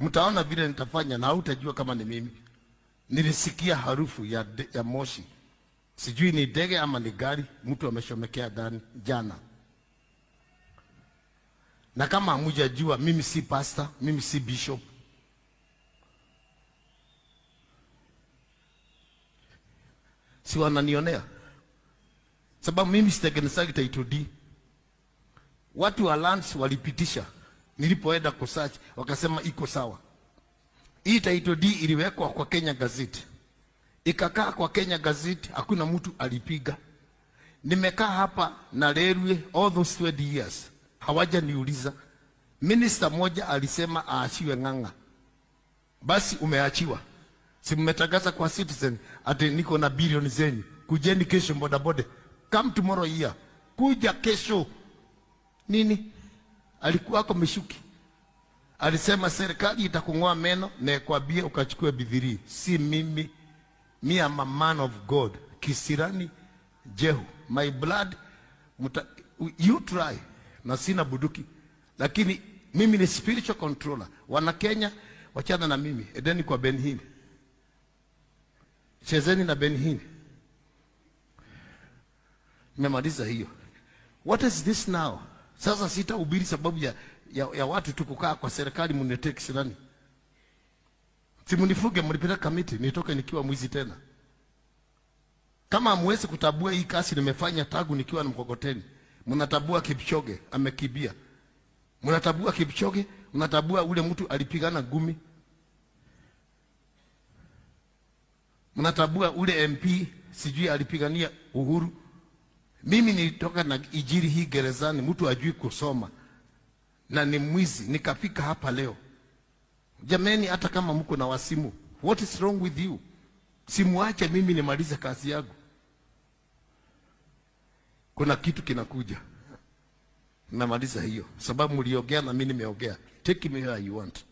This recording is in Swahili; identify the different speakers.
Speaker 1: Mtaona vile nitafanya na hutajua kama ni mimi. Nilisikia harufu ya moshi. Sijui ni ndege ama ni gari, mtu ameshomekea ndani jana. Na kama hamjajua, mimi si pastor, mimi si bishop. Si wananionea? Sababu mimi sitengenezaji title deed. Watu wa lands walipitisha. Nilipoenda kusearch wakasema iko sawa. Hii title deed iliwekwa kwa Kenya Gazette. Ikakaa kwa Kenya Gazette, hakuna mtu alipiga. Nimekaa hapa na railway all those 20 years. Hawaja niuliza. Minister moja alisema aachiwe Ng'ang'a. Basi umeachiwa. Si mmetangaza kwa Citizen ati niko na bilioni zenyu. Kujeni kesho bodaboda. Come tomorrow here. Kuja kesho. Nini? Alikuwa ako Mishuki. Alisema serikali itakung'oa meno na kuambia ukachukue bidhiri. Si mimi. Me am a man of God. Kisirani Jehu. My blood you try. Na sina buduki. Lakini mimi ni spiritual controller. Wana Kenya wachana na mimi. Edeni kwa Ben Hinn. Chezeni na Ben Hinn. Nimemaliza hiyo. What is this now? Sasa sitahubiri sababu ya watu tu kukaa kwa serikali mniletee kisirani. Simunifuge mlipeleka kamiti nitoke nikiwa mwizi tena. Kama hamwezi kutabua hii kasi nimefanya tangu nikiwa na mkokoteni. Mnatabua Kipchoge amekibia. Mnatabua Kipchoge, mnatabua ule mtu alipigana gumi. Mnatabua ule MP sijui alipigania uhuru. Mimi nilitoka na ijiri hii gerezani, mtu ajui kusoma na ni mwizi, nikafika hapa leo. Jameni, hata kama mko na wasimu, what is wrong with you? Simuache mimi nimalize kazi yangu. Kuna kitu kinakuja. Namaliza hiyo sababu mliongea na mimi nimeongea. Take me where you want.